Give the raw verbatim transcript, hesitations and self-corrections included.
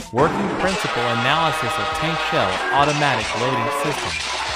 Working principle analysis of tank shell automatic loading system.